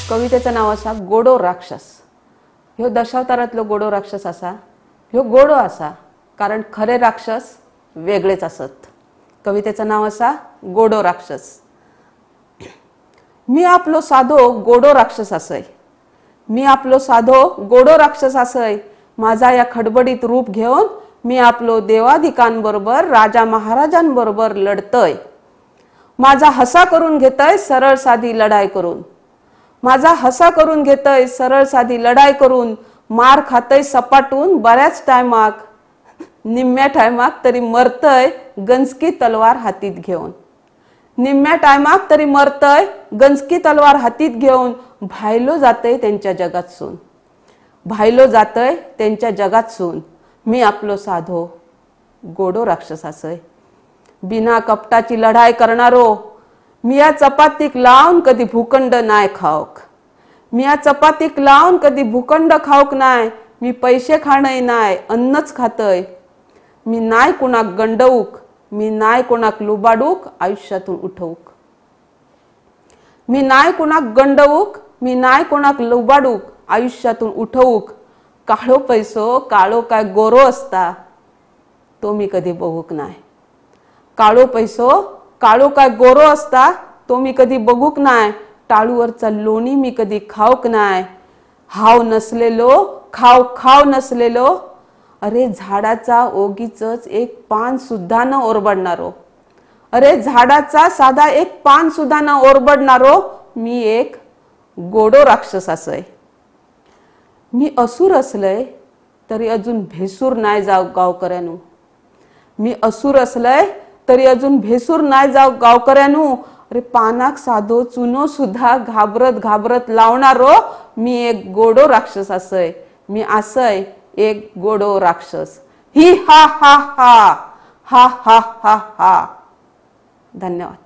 कवितेचं नाव असा गोडो राक्षस। ह्यो दशावतारातलो गोडो राक्षस असा। ह्यो गोडो असा कारण खरे राक्षस वेगळेच असत। कवितेचं नाव असा गोडो राक्षस। मी आपलो साधो गोडो राक्षस असय। मी आपलो साधो गोडो राक्षस असय। माझा या खडबडीत रूप घेऊन मी आपलो देवाधिकांबरोबर राजा महाराजांबरोबर लढतय। माझा हसा करून घेतय सरळ साधी लढाई करून। माझा हसा करून घेतय सरळ साधी लढाई करून। मार खातय सपाटून बऱ्याच टायमाक, निम्म्या टायमाक तरी मरतय गंजकी तलवार हातीत घेऊन। निम्म्या टायमाक तरी मरतय गंजकी तलवार हातीत घेऊन। भायलो जातय त्यांच्या जगात सून। भायलो जातय त्यांच्या जगात सून। मी आपलो साधो गोडो राक्षस असय। बिना कपटाची लढाई करणारो। मी या चपातीक लावून कधी भूखंड नाय खाऊक। मी या चपातीक लावून कधी भूखंड खाऊक नाय। मी पैसे खाणय नाय अन्नच खातय। मी नाय कोणाक गंडवूक। मी नाय कोणाक लुबाडूक आयुष्यातून उठवूक। मी नाय कोणाक गंडवूक। मी नाय कोणाक लुबाडूक आयुष्यातून उठवूक। काळो पैसो काळो काय गोरो असता तो मी कधी बघूक नाय। काळो पैसो काळो काय गोरो असता तो मी कधी बघूक नाय। टाळूवरचा लोणी मी कधी खाऊक नाय। हाव नसलेलो खाव खाव नसलेलो। अरे झाडाचा ओगीचच एक पान सुद्धा न ओरबडणारो। अरे झाडाचा साधा एक पान सुद्धा न ओरबडणारो मी एक गोडो राक्षस असय। मी असुर असलय तरी अजून भेसूर नाय जाव गावकऱ्यानू। मी असुर असलय तरी अजून भेसूर नाय जाव गावकऱ्यानू। अरे पानाक साधो चुनो सुद्धा घाबरत घाबरत लावणारो मी एक गोडो राक्षस असय। मी असय एक गोडो राक्षस। ही हा हा हा हा हा हा हा। धन्यवाद।